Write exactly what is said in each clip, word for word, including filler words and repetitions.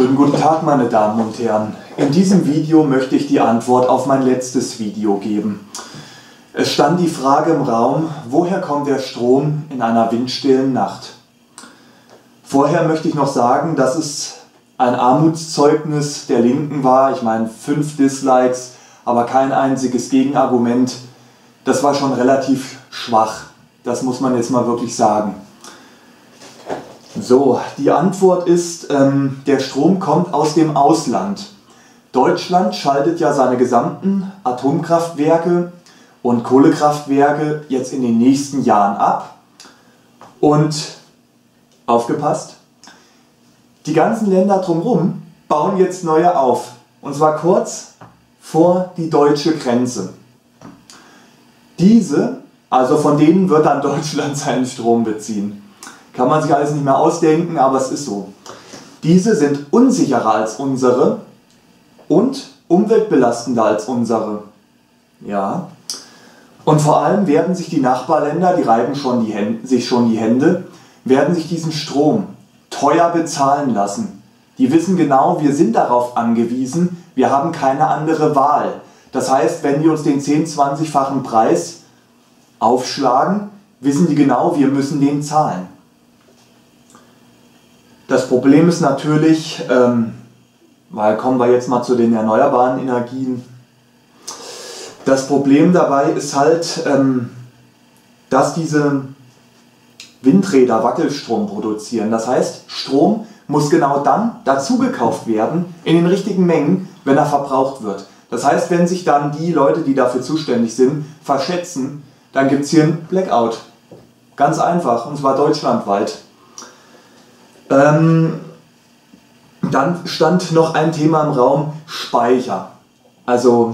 Schönen guten Tag, meine Damen und Herren. In diesem Video möchte ich die Antwort auf mein letztes Video geben. Es stand die Frage im Raum, woher kommt der Strom in einer windstillen Nacht? Vorher möchte ich noch sagen, dass es ein Armutszeugnis der Linken war. Ich meine, fünf Dislikes, aber kein einziges Gegenargument. Das war schon relativ schwach. Das muss man jetzt mal wirklich sagen. So, die Antwort ist, ähm, der Strom kommt aus dem Ausland. Deutschland schaltet ja seine gesamten Atomkraftwerke und Kohlekraftwerke jetzt in den nächsten Jahren ab. Und, aufgepasst, die ganzen Länder drumherum bauen jetzt neue auf. Und zwar kurz vor die deutsche Grenze. Diese, also von denen wird dann Deutschland seinen Strom beziehen. Kann man sich alles nicht mehr ausdenken, aber es ist so. Diese sind unsicherer als unsere und umweltbelastender als unsere. Ja. Und vor allem werden sich die Nachbarländer, die reiben schon die Hände, sich schon die Hände, werden sich diesen Strom teuer bezahlen lassen. Die wissen genau, wir sind darauf angewiesen, wir haben keine andere Wahl. Das heißt, wenn die uns den zehn-, zwanzigfachen Preis aufschlagen, wissen die genau, wir müssen den zahlen. Das Problem ist natürlich, ähm, weil kommen wir jetzt mal zu den erneuerbaren Energien. Das Problem dabei ist halt, ähm, dass diese Windräder Wackelstrom produzieren. Das heißt, Strom muss genau dann dazu gekauft werden, in den richtigen Mengen, wenn er verbraucht wird. Das heißt, wenn sich dann die Leute, die dafür zuständig sind, verschätzen, dann gibt es hier einen Blackout. Ganz einfach, und zwar deutschlandweit. Ähm, dann stand noch ein Thema im Raum, Speicher. Also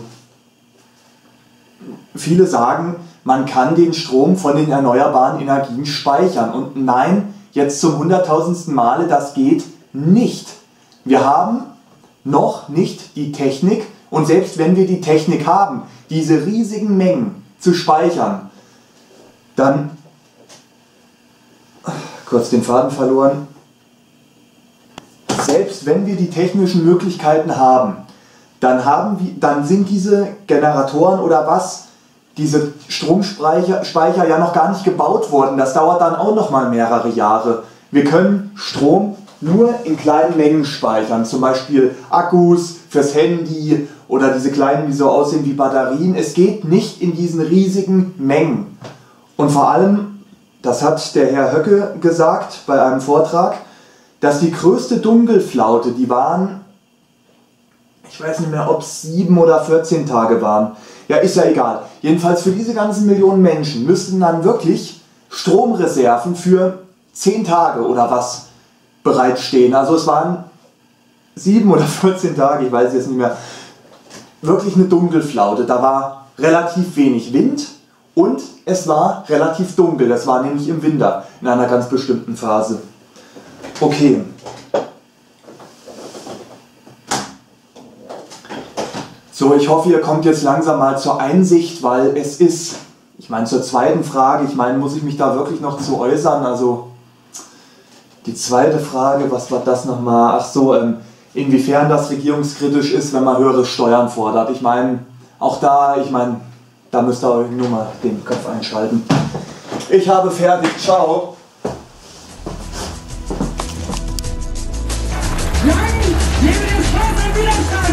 viele sagen, man kann den Strom von den erneuerbaren Energien speichern. Und nein, jetzt zum hunderttausendsten Male, das geht nicht. Wir haben noch nicht die Technik, und selbst wenn wir die Technik haben, diese riesigen Mengen zu speichern, dann, kurz den Faden verloren, selbst wenn wir die technischen Möglichkeiten haben, dann, haben wir, dann sind diese Generatoren oder was, diese Stromspeicher Speicher ja noch gar nicht gebaut worden. Das dauert dann auch noch mal mehrere Jahre. Wir können Strom nur in kleinen Mengen speichern, zum Beispiel Akkus fürs Handy oder diese kleinen, die so aussehen wie Batterien. Es geht nicht in diesen riesigen Mengen. Und vor allem, das hat der Herr Höcke gesagt bei einem Vortrag, dass die größte Dunkelflaute, die waren, ich weiß nicht mehr, ob es sieben oder vierzehn Tage waren, ja, ist ja egal. Jedenfalls für diese ganzen Millionen Menschen müssten dann wirklich Stromreserven für zehn Tage oder was bereitstehen. Also es waren sieben oder vierzehn Tage, ich weiß jetzt nicht mehr, wirklich eine Dunkelflaute. Da war relativ wenig Wind und es war relativ dunkel. Das war nämlich im Winter in einer ganz bestimmten Phase. Okay. So, ich hoffe, ihr kommt jetzt langsam mal zur Einsicht, weil es ist, ich meine zur zweiten Frage, ich meine, muss ich mich da wirklich noch zu äußern? Also die zweite Frage, was war das nochmal? Ach so, ähm, inwiefern das regierungskritisch ist, wenn man höhere Steuern fordert. Ich meine, auch da, ich meine, da müsst ihr euch nur mal den Kopf einschalten. Ich habe fertig, ciao. Nein, nehme den Spaß an Widerstand!